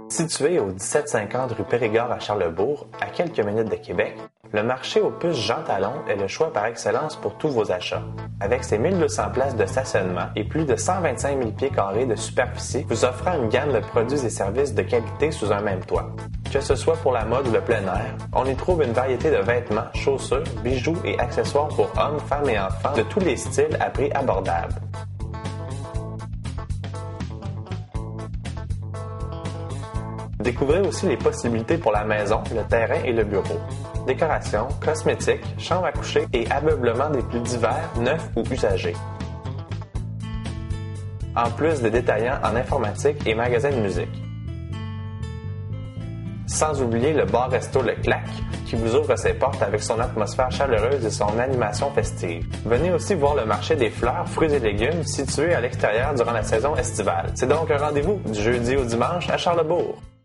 Situé au 1750 rue Périgord à Charlesbourg, à quelques minutes de Québec, le marché aux puces Jean Talon est le choix par excellence pour tous vos achats. Avec ses 1200 places de stationnement et plus de 125 000 pieds carrés de superficie, vous offrant une gamme de produits et services de qualité sous un même toit. Que ce soit pour la mode ou le plein air, on y trouve une variété de vêtements, chaussures, bijoux et accessoires pour hommes, femmes et enfants de tous les styles à prix abordable. Découvrez aussi les possibilités pour la maison, le terrain et le bureau. Décoration, cosmétiques, chambre à coucher et ameublement des plus divers, neufs ou usagés. En plus des détaillants en informatique et magasins de musique. Sans oublier le bar-resto Le Clac, qui vous ouvre ses portes avec son atmosphère chaleureuse et son animation festive. Venez aussi voir le marché des fleurs, fruits et légumes situé à l'extérieur durant la saison estivale. C'est donc un rendez-vous du jeudi au dimanche à Charlesbourg.